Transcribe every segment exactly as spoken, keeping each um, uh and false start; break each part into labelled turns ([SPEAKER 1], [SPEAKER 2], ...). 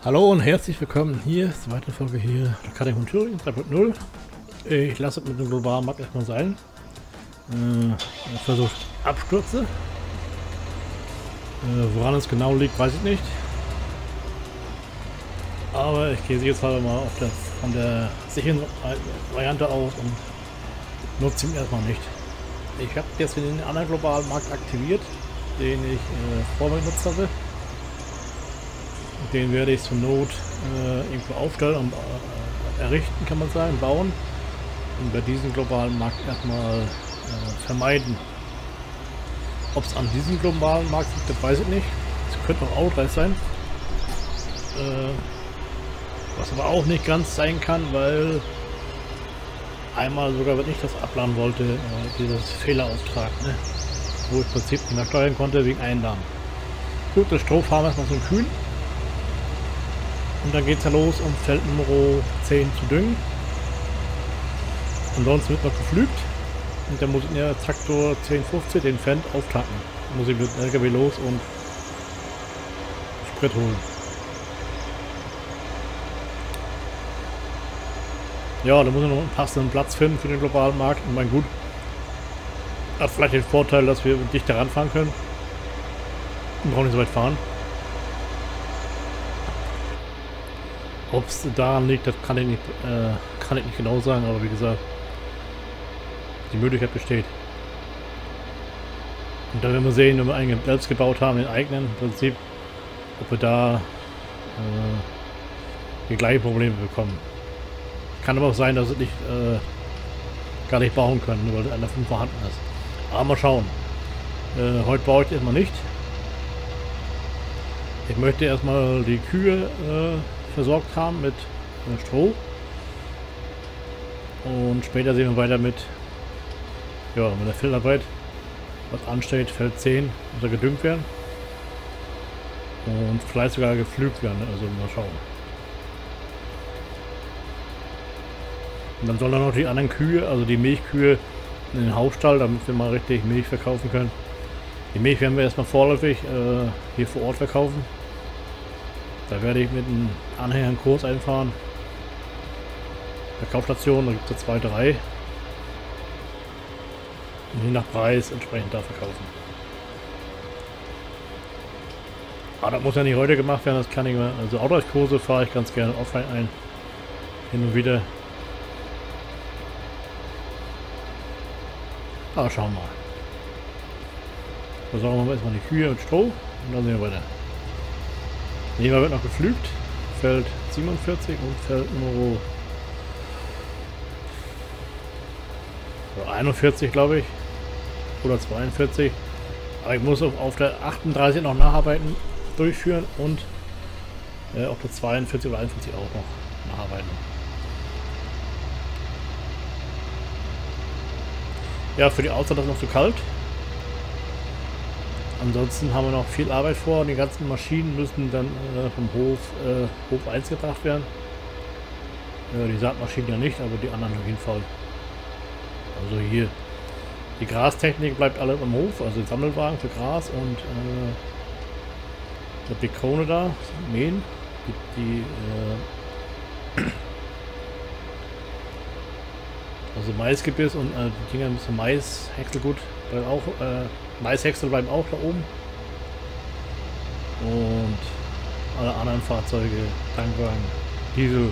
[SPEAKER 1] Hallo und herzlich willkommen hier, zweite Folge hier, der Cutting von Thüringen drei Punkt null. Ich lasse es mit dem globalen Markt erstmal sein. Äh, versucht Abstürze. Äh, woran es genau liegt, weiß ich nicht. Aber ich gehe jetzt halt mal auf der, von der sicheren Variante aus und nutze ihn erstmal nicht. Ich habe jetzt den anderen globalen Markt aktiviert, den ich äh, vorher genutzt hatte. Den werde ich zur Not äh, irgendwo aufstellen und äh, errichten, kann man sagen, bauen. Und bei diesem globalen Markt erstmal äh, vermeiden. Ob es an diesem globalen Markt liegt, das weiß ich nicht. Es könnte auch Outrise sein. Äh, was aber auch nicht ganz sein kann, weil einmal sogar, wenn ich das abladen wollte, äh, dieses Fehlerauftrag, ne? Wo ich im Prinzip nicht mehr steuern konnte wegen Einladen. Gut, das Stroh fahren wir erstmal zum Kühn. Und dann geht es ja los, um Feld Nummer zehn zu düngen. Ansonsten wird noch geflügt. Und dann muss ich den Traktor zehn fünfzig, den Fendt, auftanken. Dann muss ich mit dem L K W los und Sprit holen. Ja, da muss ich noch einen passenden Platz finden für den globalen Markt. Und mein Gut hat vielleicht den Vorteil, dass wir dichter ranfahren können. Und brauchen nicht so weit fahren. Ob es daran liegt, das kann ich, nicht, äh, kann ich nicht genau sagen, aber wie gesagt, die Möglichkeit besteht. Und dann werden wir sehen, wenn wir einen selbst gebaut haben, den eigenen im Prinzip, ob wir da äh, die gleichen Probleme bekommen. Kann aber auch sein, dass wir nicht, äh, gar nicht bauen können, nur weil einer davon vorhanden ist. Aber mal schauen. Äh, heute baue ich erstmal nicht. Ich möchte erstmal die Kühe äh, versorgt haben mit äh, Stroh. Und später sehen wir weiter mit, ja, mit der Feldarbeit, was ansteht. Feld zehn muss er gedüngt werden. Und vielleicht sogar gepflügt werden, also mal schauen. Und dann sollen dann noch die anderen Kühe, also die Milchkühe, in den Hausstall, damit wir mal richtig Milch verkaufen können. Die Milch werden wir erstmal vorläufig äh, hier vor Ort verkaufen. Da werde ich mit einem Anhänger einen Kurs einfahren. Verkaufsstation, da gibt es zwei, drei. Und je nach Preis entsprechend da verkaufen. Aber das muss ja nicht heute gemacht werden, das kann ich mal. Also Outdoor-Kurse fahre ich ganz gerne offline ein. Hin und wieder. Aber schauen wir mal. Versorgen wir erstmal die Kühe mit Stroh und dann sehen wir weiter. Nebenbei wird noch geflügt. Feld siebenundvierzig und Feld Nummer einundvierzig, glaube ich. Oder zweiundvierzig. Aber ich muss auf, auf der achtunddreißig noch Nacharbeiten durchführen und äh, auf der zweiundvierzig oder einundvierzig auch noch nacharbeiten. Ja, für die Auszeit ist es noch zu kalt. Ansonsten haben wir noch viel Arbeit vor. Die ganzen Maschinen müssen dann äh, vom Hof, äh, Hof eins gebracht werden. Äh, die Saatmaschinen ja nicht, aber die anderen auf jeden Fall. Also hier die Grastechnik bleibt alle am Hof, also die Sammelwagen für Gras und äh, der Big Krone da, mähen. Die, die äh, also Maisgebiss und äh, die Dinger müssen Mais, Häckselgut, bleiben auch, äh, Maishäcksel bleiben auch da oben. Und alle anderen Fahrzeuge, Tankwagen, Diesel.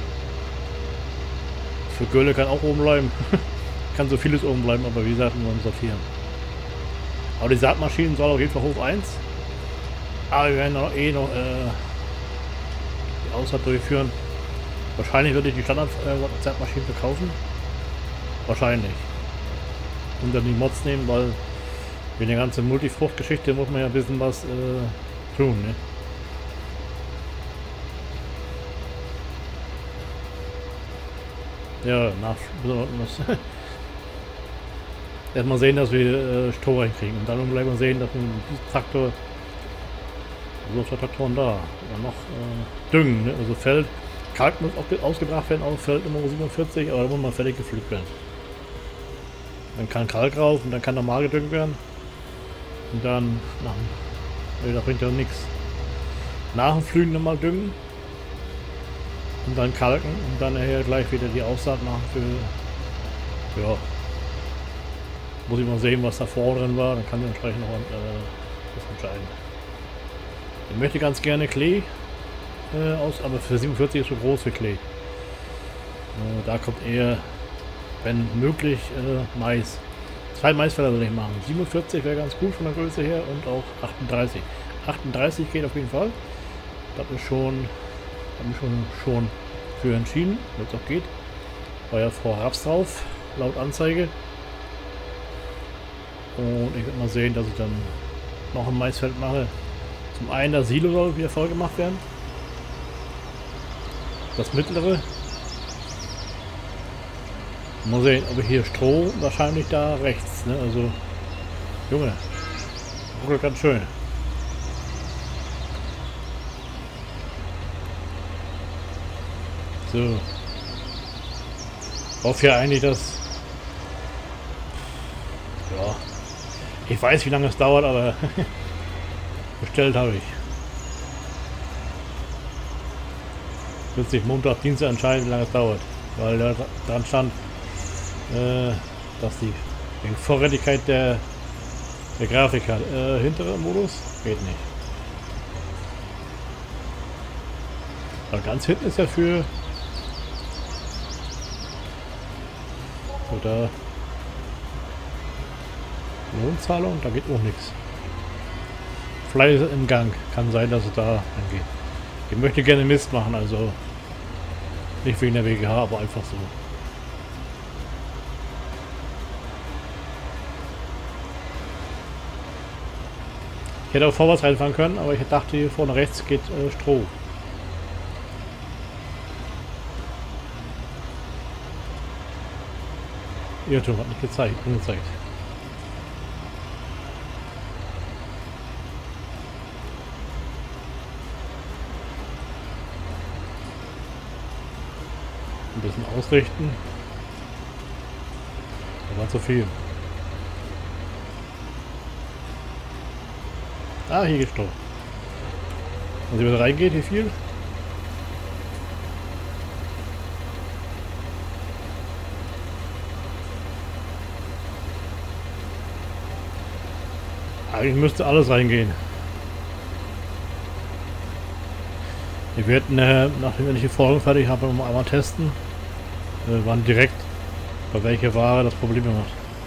[SPEAKER 1] Für Gölle kann auch oben bleiben. Kann so vieles oben bleiben, aber wie gesagt, nur sortieren. Aber die Saatmaschinen soll auf jeden Fall Hof eins. Aber wir werden noch eh noch äh, die Aussaat durchführen. Wahrscheinlich würde ich die Standard-Saatmaschinen äh, verkaufen. Wahrscheinlich. Und dann die Mods nehmen, weil in der ganzen Multifrucht-Geschichte muss man ja ein bisschen was äh, tun, ne? Ja, nach erstmal sehen, dass wir äh, Stroh reinkriegen und dann gleich mal sehen, dass wir diesen Traktor, so viele Traktoren da, oder noch äh, düngen, ne? Also Feld, Kalk muss auch ausgebracht werden auf Feld Nummer siebenundvierzig, aber da muss man fertig gepflügt werden. Dann kann Kalk rauf und dann kann normal gedüngt werden. Und dann, nach, nee, da bringt ja nichts. Nach dem Flügen nochmal düngen. und dann kalken und dann nachher gleich wieder die Aussaat machen für, ja, muss ich mal sehen, was da vorne drin war, dann kann ich entsprechend noch äh, das entscheiden. Ich möchte ganz gerne Klee äh, aus, aber für siebenundvierzig ist so groß für Klee. Äh, da kommt eher, wenn möglich, äh, Mais. Zwei Maisfelder würde ich machen. siebenundvierzig wäre ganz gut von der Größe her und auch achtunddreißig. achtunddreißig geht auf jeden Fall. Das ist schon, habe ich schon, schon für entschieden, wenn es auch geht. War ja Frau Raps drauf, laut Anzeige. Und ich werde mal sehen, dass ich dann noch ein Maisfeld mache. Zum einen das Silo soll wieder voll gemacht werden. Das mittlere. Mal sehen, ob ich hier Stroh, wahrscheinlich da rechts, ne? Also, Junge, ruckelt ganz schön. So. Ich hoffe ja eigentlich, dass... Ja. Ich weiß, wie lange es dauert, aber bestellt habe ich. Wird sich Montag, Dienstag entscheiden, wie lange es dauert. Weil da dran stand, äh, dass die wegen Vorrätigkeit der, der Grafik hat. Äh, hintere Modus geht nicht. Aber ganz hinten ist ja für so da Lohnzahlung, da geht auch nichts. Fleiß im Gang, kann sein, dass es da angeht. Ich möchte gerne Mist machen, also nicht wegen der W G H, aber einfach so. Ich hätte auch vorwärts reinfahren können, aber ich dachte, hier vorne rechts geht äh, Stroh. Irrtum hat nicht gezeigt, angezeigt. Ein bisschen ausrichten. Das war zu viel. Ah, hier geht's doch. Also wenn reingeht, wie viel? Eigentlich müsste alles reingehen. Wir werden, äh, nachdem ich die Folgen fertig habe, noch mal einmal testen, äh, wann direkt bei welcher Ware das Problem macht.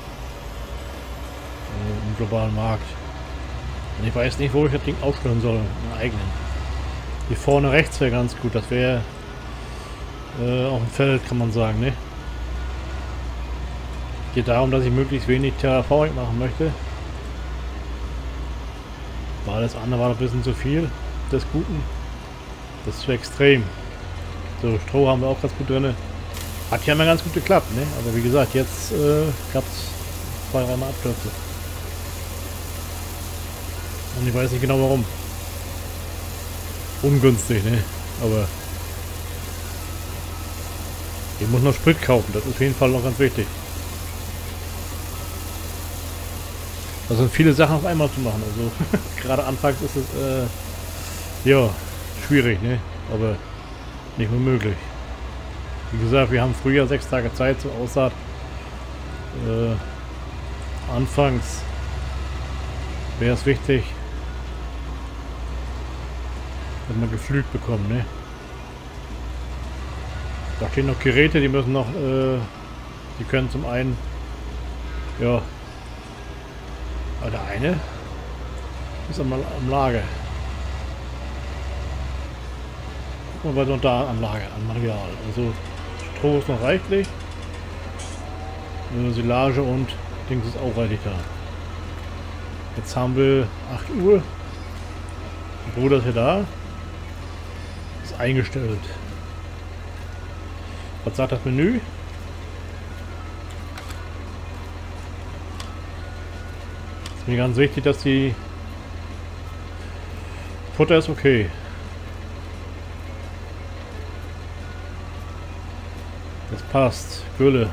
[SPEAKER 1] Äh, Im globalen Markt. Und ich weiß nicht, wo ich das Ding aufstellen soll. Einen eigenen. Die vorne rechts wäre ganz gut. Das wäre äh, auf dem Feld, kann man sagen, ne? Geht darum, dass ich möglichst wenig Terraforming machen möchte. Weil das andere war ein bisschen zu viel des Guten. Das ist zu extrem. So, Stroh haben wir auch ganz gut drin. Hat ja mal ganz gut geklappt, ne? Aber wie gesagt, jetzt äh, gab es zwei, dreimal Abstürze. Und ich weiß nicht genau warum. Ungünstig, ne? Aber ich muss noch Sprit kaufen, das ist auf jeden Fall noch ganz wichtig. Das sind viele Sachen auf einmal zu machen. Also gerade anfangs ist es äh, ja schwierig, ne? Aber nicht mehr möglich. Wie gesagt, wir haben früher sechs Tage Zeit zur Aussaat. Äh, anfangs wäre es wichtig, wenn man geflügt bekommen, ne? Da stehen noch Geräte, die müssen noch, äh, die können zum einen, ja, aber der eine ist am, am Lager. Gucken wir mal, was noch da am Lager, an Material. Also Stroh ist noch reichlich. Äh, Silage und Dings ist auch reichlich da. Jetzt haben wir acht Uhr. Der Bruder ist hier da. Ist eingestellt. Was sagt das Menü? Ist mir ganz wichtig, dass die Futter ist okay. Das passt. Gülle.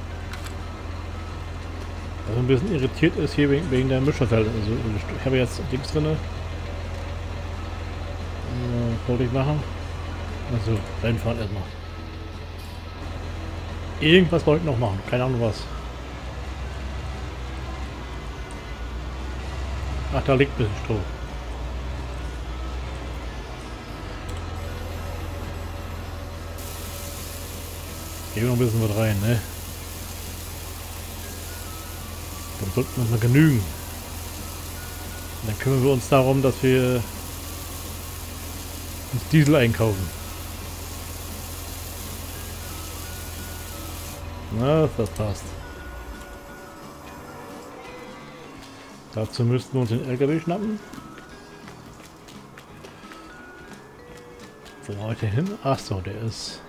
[SPEAKER 1] Was ein bisschen irritiert ist hier wegen, wegen der Mischerteile. Also ich habe jetzt Dings drin. Äh, wollte ich machen. Also, reinfahren erstmal. Irgendwas wollte ich noch machen, keine Ahnung was. Ach, da liegt ein bisschen Stroh. Gehen wir noch ein bisschen was rein, ne? Dann sollten wir mal genügen. Und dann kümmern wir uns darum, dass wir uns Diesel einkaufen. Na, das passt. Dazu müssten wir uns den L K W schnappen. Wo war heute hin? Ach so, der ist...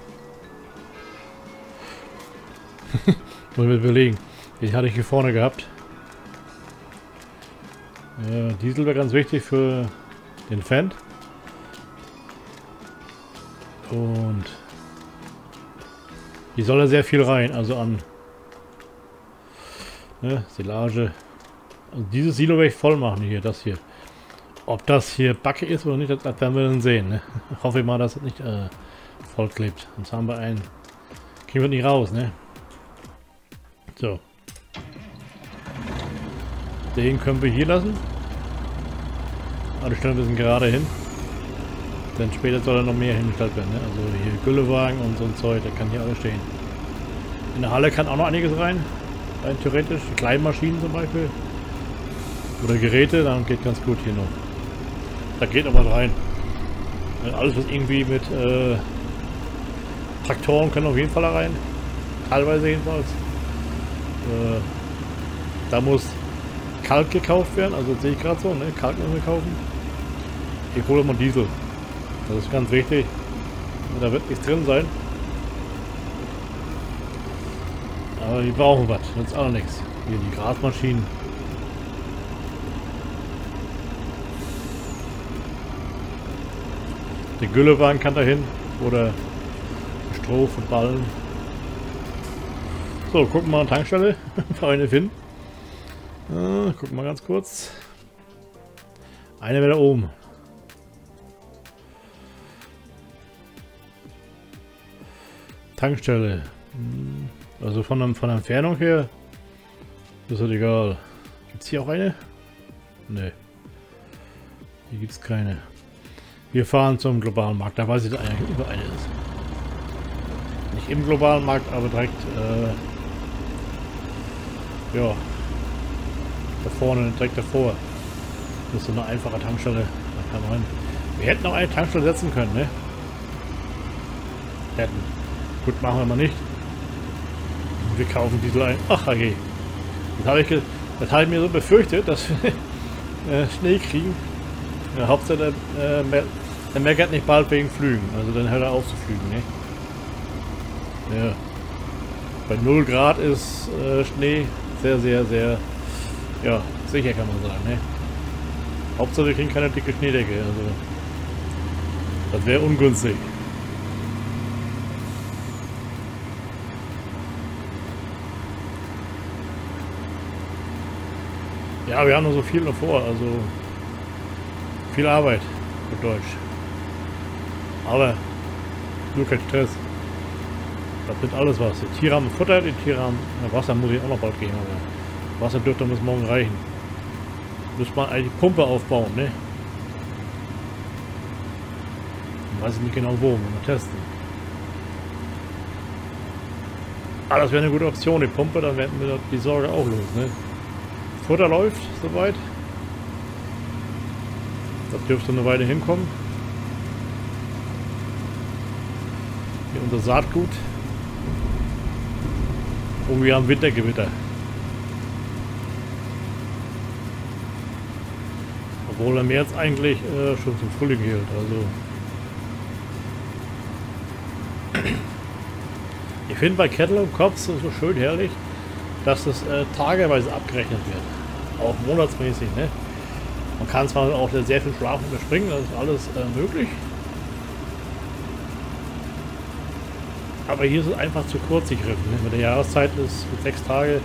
[SPEAKER 1] Wollen wir überlegen. Den hatte ich hier vorne gehabt. Ja, Diesel wäre ganz wichtig für den Fendt. Und hier soll er sehr viel rein, also an ne, Silage. Also dieses Silo werde ich voll machen hier, das hier. Ob das hier Backe ist oder nicht, das werden wir dann sehen. Ne? Hoffe ich mal, dass es nicht äh, voll klebt. Sonst haben wir einen. Kriegen wir nicht raus, ne? So. Den können wir hier lassen. Aber stellen wir ein bisschen gerade hin. Denn später soll er noch mehr hingestellt werden. Ne? Also hier Güllewagen und so ein Zeug, der kann hier alles stehen. In der Halle kann auch noch einiges rein. Rein theoretisch. Kleinmaschinen zum Beispiel. Oder Geräte, dann geht ganz gut hier noch. Da geht noch was rein. Alles was irgendwie mit äh, Traktoren können auf jeden Fall da rein. Teilweise jedenfalls. Äh, da muss Kalk gekauft werden, also das sehe ich gerade so, ne? Kalk müssen wir kaufen. Ich hole mal Diesel. Das ist ganz wichtig. Da wird nichts drin sein. Aber die brauchen was, nützt auch nichts. Hier die Grasmaschinen. Der Güllewagen kann dahin. Oder Stroh für Ballen. So, gucken wir mal an die Tankstelle. Freunde finden. Äh, gucken wir ganz kurz. Eine wäre da oben. Tankstelle. Also von der, von der Entfernung her ist das egal. Gibt es hier auch eine? Ne. Hier gibt es keine. Wir fahren zum globalen Markt. Da weiß ich, dass eigentlich über eine ist. Nicht im globalen Markt, aber direkt äh, ja, da vorne, direkt davor. Das ist so eine einfache Tankstelle. Da kann man. Wir hätten auch eine Tankstelle setzen können, ne? Hätten. Gut, machen wir mal nicht. Wir kaufen Diesel ein. Ach, okay. Das habe ich, das habe ich mir so befürchtet, dass wir äh, Schnee kriegen. Ja, Hauptsache, der, äh, der meckert nicht bald wegen Flügen. Also dann hört er auf zu fliegen, ne? Ja. Bei null Grad ist äh, Schnee sehr, sehr, sehr, ja, sicher kann man sagen, ne? Hauptsache wir kriegen keine dicke Schneedecke, also das wäre ungünstig. Ja, wir haben noch so viel noch vor, also viel Arbeit für Deutsch. Aber nur kein Stress. Das wird alles was. Die Tiere haben Futter, die Tiere haben ja, Wasser, muss ich auch noch bald geben, aber Wasser dürfte bis morgen reichen. Muss man eigentlich die Pumpe aufbauen, ne? Ich weiß nicht genau wo, mal testen. Ah, das wäre eine gute Option, die Pumpe, dann werden wir die Sorge auch los, ne? Futter läuft soweit. Das dürfte eine Weile hinkommen. Hier unser Saatgut. Und wir haben Wintergewitter. Obwohl der März eigentlich äh, schon zum Frühling hielt. Also ich finde bei Kettle und Cops so schön herrlich, dass es äh, tageweise abgerechnet wird. Auch monatsmäßig, ne? Man kann zwar auch sehr viel Schlafen überspringen, das ist alles äh, möglich. Aber hier ist es einfach zu kurz gegriffen. Ne? Mit der Jahreszeit ist mit sechs Tage.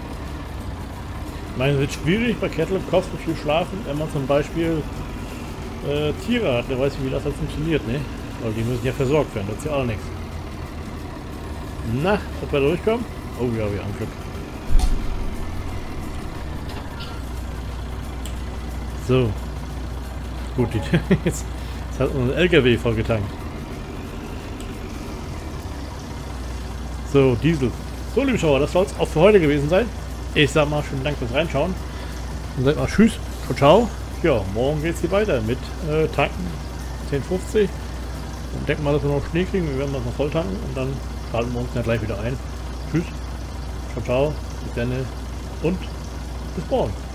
[SPEAKER 1] Ich meine, es wird schwierig bei Kettle und Cops mit viel Schlafen, wenn man zum Beispiel äh, Tiere hat, der weiß nicht, wie das halt funktioniert, ne? Weil die müssen ja versorgt werden, das ist ja auch nichts. Na, ob wir durchkommen? Oh ja, wir haben Glück. So. Gut, die, jetzt, jetzt hat unser L K W vollgetankt. So, Diesel. So, liebe Schauer, das soll es auch für heute gewesen sein. Ich sag mal, schönen Dank fürs Reinschauen. Und sag mal Tschüss, ciao, ciao. Ja, morgen geht's hier weiter mit äh, Tanken zehn fünfzig. Und denken mal, dass wir noch Schnee kriegen. Wir werden das noch voll tanken und dann schalten wir uns ja gleich wieder ein. Tschüss, ciao, ciao, bis dann und bis morgen.